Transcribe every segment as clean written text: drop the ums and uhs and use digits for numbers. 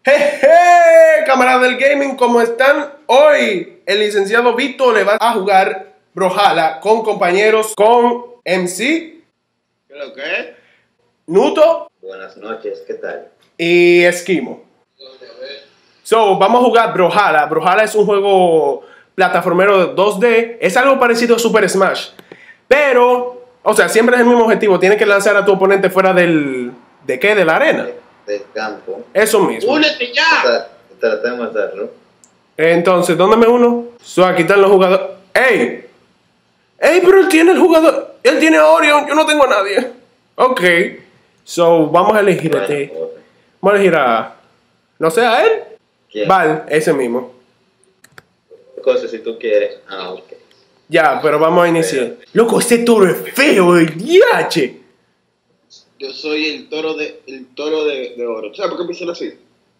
Jeje, camaradas del gaming, ¿cómo están? Hoy el licenciado Vito le va a jugar Brawlhalla con compañeros, con MC. ¿Qué lo que? Nuto. Buenas noches, ¿qué tal? Y Esquimo. So, vamos a jugar Brawlhalla. Brawlhalla es un juego plataformero 2D. Es algo parecido a Super Smash. Pero, o sea, siempre es el mismo objetivo. Tienes que lanzar a tu oponente fuera del... ¿De qué? ¿De la arena? Del campo. Eso mismo. ¡Únete ya! Tratemos de hacerlo. Entonces, ¿dónde me uno? So, aquí están los jugadores. ¡Ey! ¡Ey, pero él tiene el jugador! Él tiene a Orion, yo no tengo a nadie. Ok. So, vamos a elegir Bueno, este. Vamos a elegir a... No sé, ¿a él? ¿quién? Val, ese mismo. Cosa si tú quieres. Ah, ok. Ya, pero vamos a iniciar. Loco, ese toro es feo, el diache. Yo soy el toro de oro. ¿Sabes por qué me hicieron así?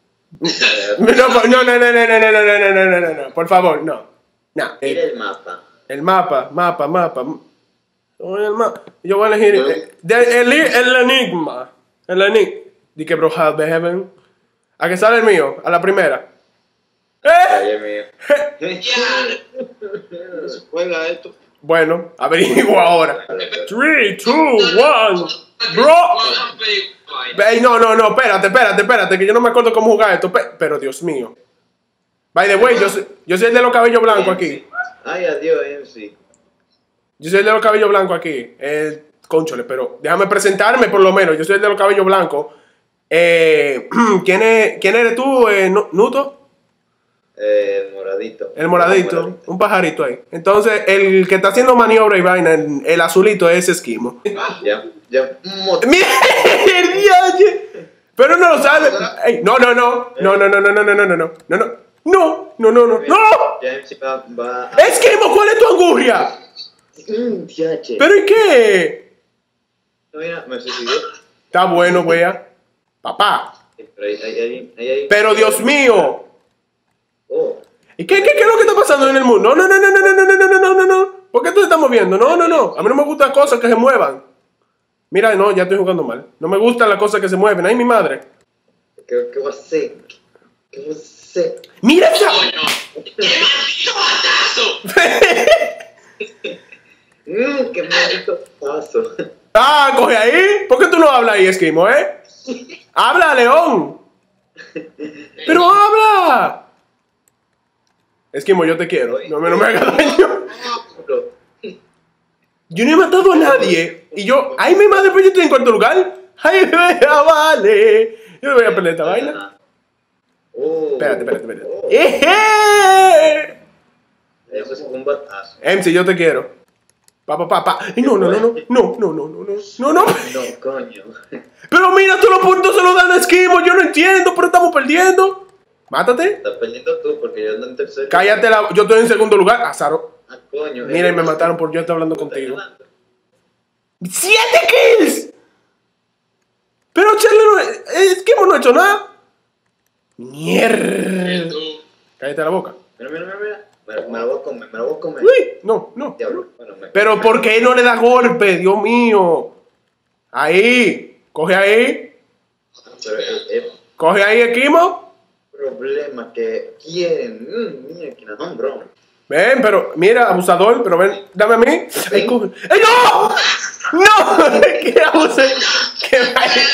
No, por favor, no. No. Mira el mapa. El mapa. Yo voy a elegir el enigma. El enigma. Di que Brawlhalla de Heaven. ¿A qué sale el mío? A la primera. Ay, mío. ¿Cómo se juega esto? Bueno, averiguo ahora. 3, 2, 1. Bro. Ey, no, espérate, que yo no me acuerdo cómo jugar esto. Pero Dios mío. By the way, yo soy el de los cabellos blancos aquí. Ay, adiós, MC. Yo soy el de los cabellos blancos aquí. Cónchole, pero déjame presentarme por lo menos. Yo soy el de los cabellos blancos. ¿Quién eres tú, Nuto? Moradito. El moradito, un pajarito ahí. Entonces, el que está haciendo maniobra y vaina, el azulito es Esquimo. Ya. ¡Mira! ¡El diache! Pero no lo sabe. Ey, no. ¡No! Ya MC va. ¡Esquimo, cuál es tu angurria! Diache. ¿Pero y qué? No, mira, me suicidé. Está bueno, wea. Papá. Pero ahí. Pero Dios mío. Oh. ¿Y qué es lo que está pasando en el mundo? No. ¿Por qué tú te estás moviendo? No. A mí no me gustan cosas que se muevan. Mira, no, ya estoy jugando mal. No me gustan las cosas que se mueven. ¡Ay, mi madre! ¿Qué va a hacer? ¿Qué va a hacer? ¡Mira esa! ¡Qué maldito batazo! ¡Qué maldito paso! ¡Ah, coge ahí! ¿Por qué tú no hablas ahí, Esquimo, ¡Habla, León! ¡Pero habla! Esquimo, yo te quiero. No me hagas daño. Yo no he matado a nadie. Y yo... ¡Ay, mi madre! Pues yo estoy en cuarto lugar. ¡Ay, vea, vale! Yo no voy a perder esta vaina. Espérate. Oh. ¡Eje! Eso es un batazo. MC, yo te quiero. Pa. No. No, coño. Pero mira, todos los puntos se los dan a Esquimo. Yo no entiendo, pero estamos perdiendo. Mátate. Estás perdiendo tú porque yo ando en tercero. Cállate, yo estoy en segundo lugar. Azaro. Ah, coño. Mira, y me mataron por yo estar hablando contigo. 7 kills. Pero Charlie, Esquimo no ha hecho nada. Mierda. Cállate la boca. Mira. Me lo voy a comer. Uy, no. Diablo. Bueno, Pero ¿por qué no le da golpe? Dios mío. Ahí. Coge ahí. Pero el Coge ahí, Esquimo. problema que quieren. Mira, que no, bro. Ven, pero mira, abusador, pero ven, dame a mí. ¡Ay, coge! ¡Ay, no! ¡No! ¡Qué abuse! ¡Qué vaya!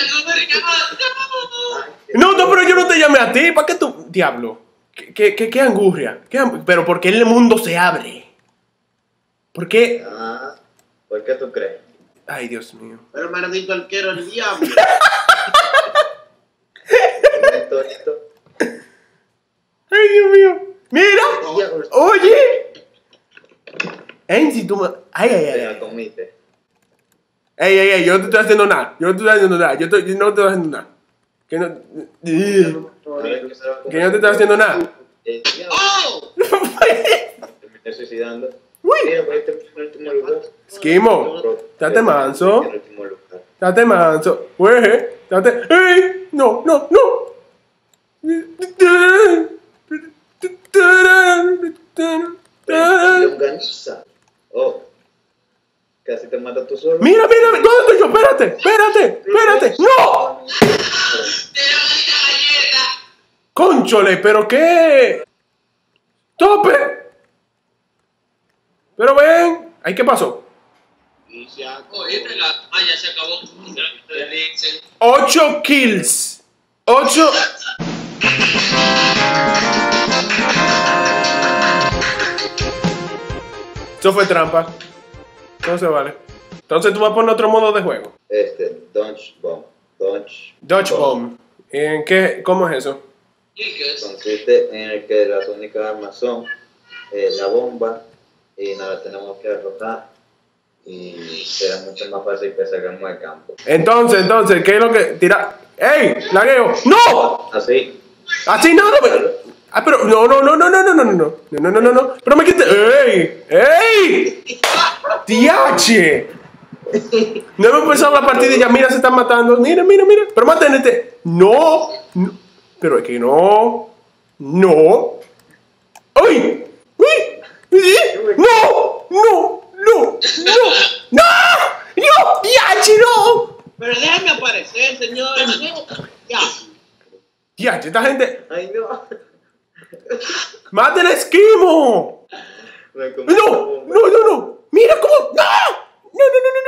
No, pero yo no te llamé a ti. ¿Para qué tú? Diablo. ¿Qué angurria? Pero ¿por qué el mundo se abre? ¿Por qué? Ah, ¿por qué tú crees? Ay, Dios mío. Pero maldito arquero, el diablo. Esto. Ay, Dios mío. ¡Mira! Diablo. ¡Oye! Enzi, tú me... Ay. Te la comiste. Ey, yo no te estoy haciendo nada. Yo no te estoy haciendo nada. Que no te estoy haciendo nada. Diablo. ¡Oh! Me estoy suicidando. Uy. Mira, pues este es el último lugar. Esquimo, date manso. El último lugar. Date manso. Güey, date... ¡Ey! No. Longaniza. Oh. Casi te mata tú solo. Mira, ¿dónde estoy yo? Espérate. ¡No! ¡Te la maldita galleta! ¡Cónchole! ¿Pero qué? ¡Tope! Pero ven. ¿Ahí qué pasó? Y se acabó. Oye, ya se acabó. Dijeron que ustedes dicen. 8 kills. 8. Eso fue trampa. No se vale. Entonces tú vas a poner otro modo de juego. Dodge Bomb. Dodge Bomb. ¿En qué? ¿Cómo es eso? ¿Y qué es? Consiste en el que las únicas armas son la bomba y nada, tenemos que arrojar y será mucho más fácil que salgamos al campo. Entonces, ¿qué es lo que tira? ¡Ey! ¡Lagueo! ¡No! Así. Así no, pero no. Pero me quité. ¡Ey! ¡Ey! ¡Tiache! No hemos empezado la partida y ya, mira, se están matando. Mira. Pero maten este. No. Pero es que no. No. ¡Ay! ¡Uy! ¡No! ¡Tiache, no! Pero déjame aparecer, señor. Ya. Tiache, esta gente. ¡Ay, no! ¡Mate el esquimo! No. Mira cómo. ¡No! No.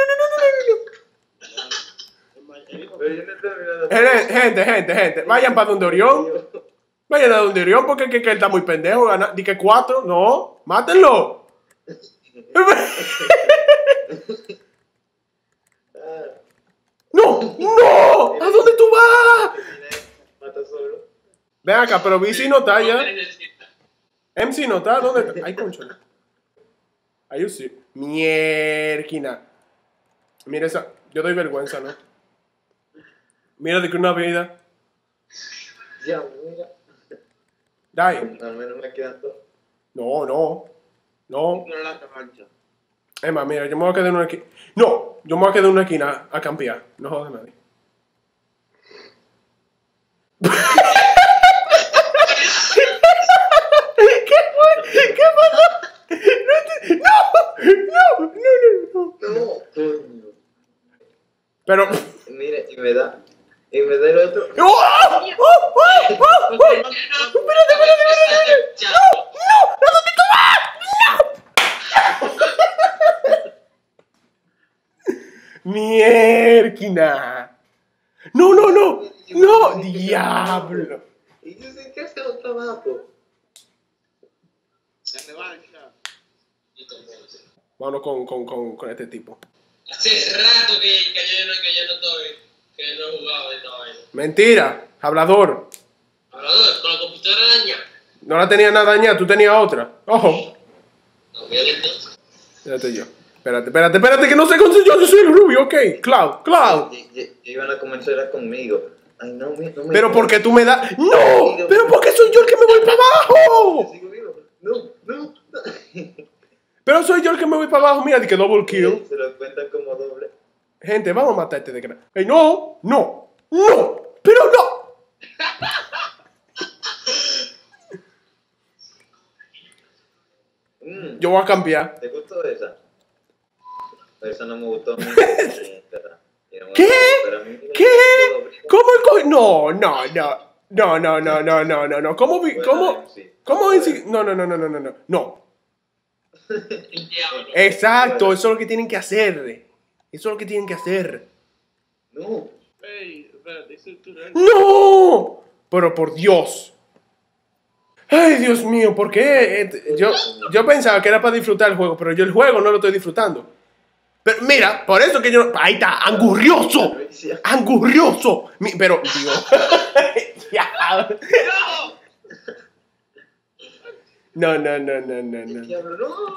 Pero yo no he terminado. Gente. Vayan para donde Orión. Vayan a donde Orión porque que él está muy pendejo. Di que 4. No. Mátenlo. No. ¿A dónde tú vas? Mata solo. Ven acá, pero BC no está ya. Necesita. MC no está. ¿Dónde está? Ay, concho. Ahí sí. Mierquina. Mira esa. Yo doy vergüenza, ¿no? Mira de que una vida. Ya, mira. Dai. Al menos me quedan dos. No. No la cancha. Es más, mira, yo me voy a quedar en una esquina. No, yo me voy a quedar en una esquina a campear. No jodas a nadie. ¿Qué pasó? No. No, coño. Pero. Mire, y me da el otro. Espérate. Mierquina. No, diablo. Y yo sé que hace otro trabajo. La revancha. Vámonos con este tipo. Hace rato que yo no estoy, que no he jugado esta vaina. Mentira, hablador. Hablador, con la computadora dañada. No la tenía nada dañada, tú tenías otra. Ojo. No, mira entonces. Espérate yo. Espérate, que no sé cómo soy yo soy el rubio, ok. Cloud. Iban a comenzar conmigo. Ay, no me. Pero porque tú me das. ¡No! Pero porque soy yo el que me voy para abajo. Sigo vivo. No. Pero soy yo el que me voy para abajo. Mira, de que double kill. Se lo cuentan como doble. Gente, vamos a matar a este de cara. ¡Ey, no! ¡Pero no! Yo voy a cambiar. ¿Te gustó esa? Esa no me gustó. ¿Qué? ¿Cómo el coge? No. ¿Cómo vi? ¿Cómo? No. El diablo. Exacto, eso es lo que tienen que hacer. No. Ey, espérate, eso es tu ¡No! Pero por Dios. Ay, Dios mío, ¿por qué? Yo pensaba que era para disfrutar el juego, pero yo el juego no lo estoy disfrutando. Pero mira, por eso que yo... Ahí está, angurrioso. Pero, Dios. Ya. No. Diablo, no.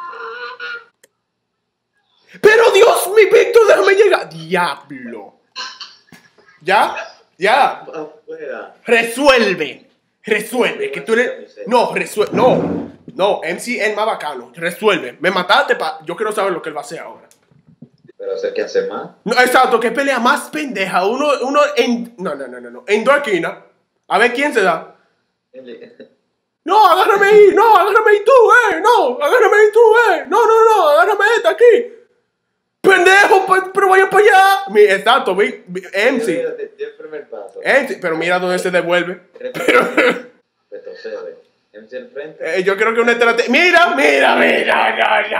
Pero Dios, mi Víctor, déjame llegar. Diablo. ¿Ya? Afuera. Resuelve, que tú eres... No, MC es el más bacano. Resuelve. Me mataste, yo quiero saber lo que él va a hacer ahora. Pero sé que hace más. No, exacto, que pelea más pendeja. Uno en... No. En dos esquinas. A ver quién se da. No, agárrame ahí. No, agárrame ahí tú, No, agárrame ahí tú, No, agárrame esta aquí. Pendejo, pero vayan para allá. Exacto, MC. El primer paso. Pero mira dónde se devuelve. retrocede. MC al frente. Yo creo que una estrategia. Mira, mira, mira.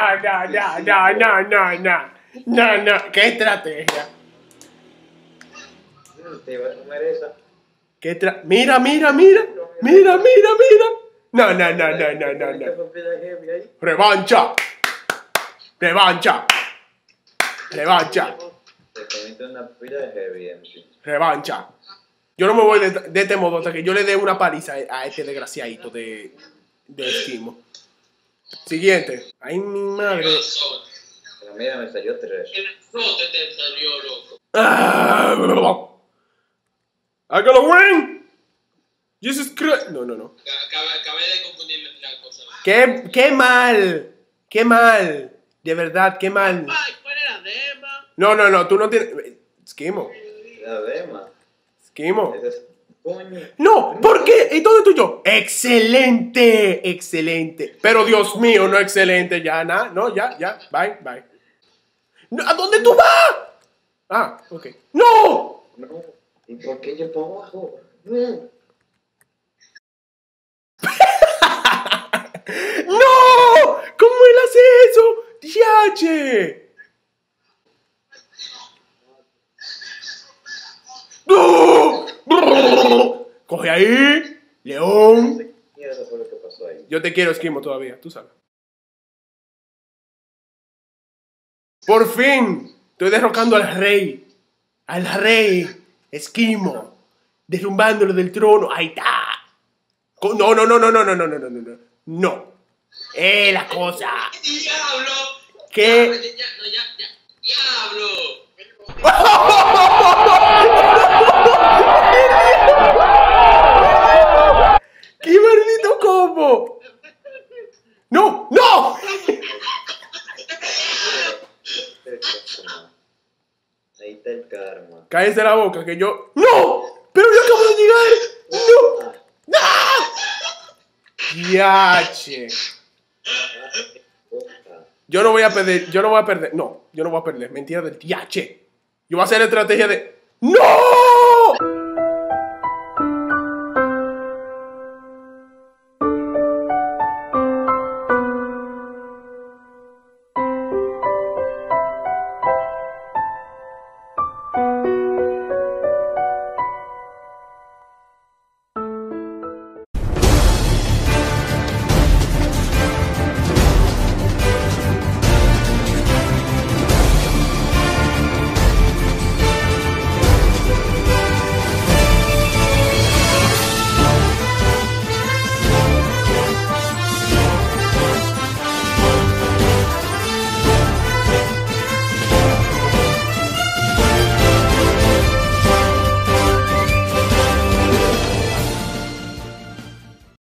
No. ¿Qué estrategia? Te iba a comer esa. Mira. No. Revancha. Te comiste una pila de heavy, MC. Revancha. Yo no me voy de este modo hasta que yo le dé una paliza a este desgraciadito de Esquimo. Siguiente. Ay, mi madre. Pero mira, me salió 3. El frote te salió, loco. I gotta win. Jesus Christ. No. Acabé de confundir la cosa. Qué mal. De verdad, qué mal. Ay, ¿cuál era Dema? No, tú no tienes. Esquimo. La dema. Esquimo. Ese es coño. No, ¿por qué? ¿Y todo tuyo? Excelente. Pero Dios mío, no excelente, ya, nada. No, ya, bye. No, ¿a dónde tú vas? Ah, ok. ¡No! No. ¿Y por qué yo para abajo? No. ¡No! ¿Cómo él hace eso? ¡Diache! ¡No! Coge ahí, León. Y eso fue lo que pasó ahí. Yo te quiero, Esquimo, todavía, tú sabes. Por fin, estoy derrocando al rey. Esquimo. Derrumbándolo del trono. Ahí está. No. No. La cosa. ¡Diablo! ¿Qué? Ya. ¡Diablo! ¡Qué maldito combo! ¡No! Ahí está el karma. Cállese la boca que yo... ¡No! ¡Pero yo acabo de llegar! ¡No! ¡Yache! Yo no voy a perder. No, yo no voy a perder. Mentira del yache. Yo voy a hacer la estrategia de... ¡No!